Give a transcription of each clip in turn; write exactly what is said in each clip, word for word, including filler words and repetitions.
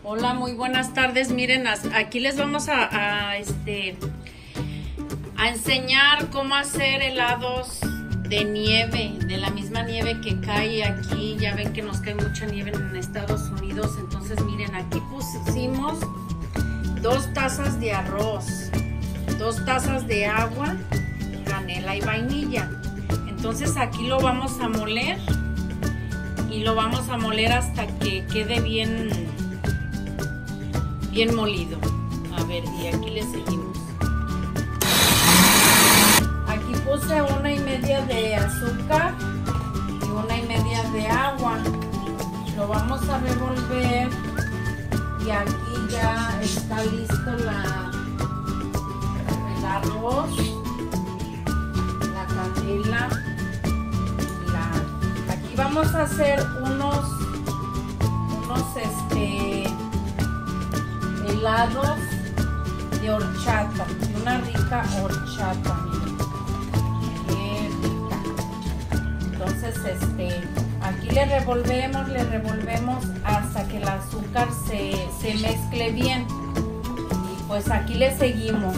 Hola, muy buenas tardes. Miren, aquí les vamos a, a, este, a enseñar cómo hacer helados de nieve, de la misma nieve que cae aquí. Ya ven que nos cae mucha nieve en Estados Unidos. Entonces, miren, aquí pusimos dos tazas de arroz, dos tazas de agua, canela y vainilla. Entonces aquí lo vamos a moler y lo vamos a moler hasta que quede bien, bien molido. A ver, y aquí le seguimos. Aquí puse una y media de azúcar y una y media de agua. Lo vamos a revolver y aquí ya está listo la, el arroz, la canela. La, aquí vamos a hacer unos, unos este, helados de horchata, de una rica horchata, miren, qué rica. Entonces, este, aquí le revolvemos, le revolvemos hasta que el azúcar se, se mezcle bien. Y pues aquí le seguimos.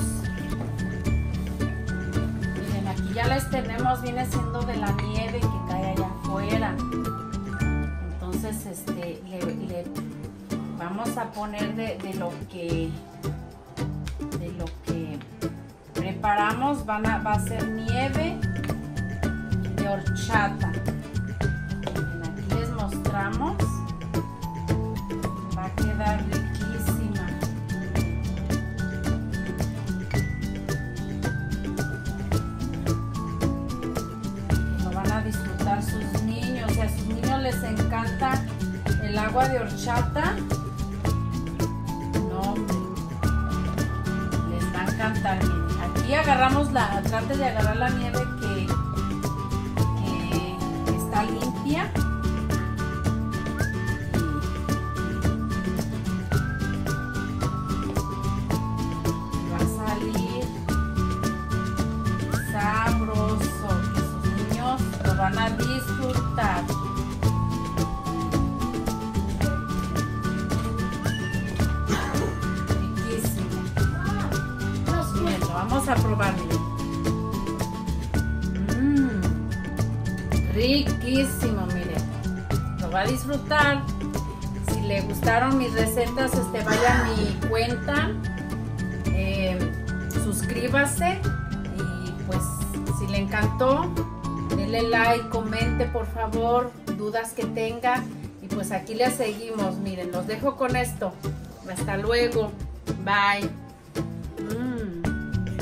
Miren, aquí ya les tenemos, viene siendo de la nieve que cae allá afuera. Entonces, este, le, le vamos a poner de, de lo que de lo que preparamos. Van a, va a ser nieve de horchata. Miren, aquí les mostramos. Va a quedar riquísima. Lo van a disfrutar sus niños. Si a sus niños les encanta el agua de horchata, cantar. Aquí agarramos la, trate de agarrar la nieve que, que está limpia. Y va a salir sabroso, que sus niños lo van a disfrutar. Vamos a probarlo. Mmm, riquísimo, miren. Lo va a disfrutar. Si le gustaron mis recetas, este, vaya a mi cuenta, eh, suscríbase y pues si le encantó, denle like, comente por favor, dudas que tenga y pues aquí le seguimos. Miren, los dejo con esto. Hasta luego. Bye.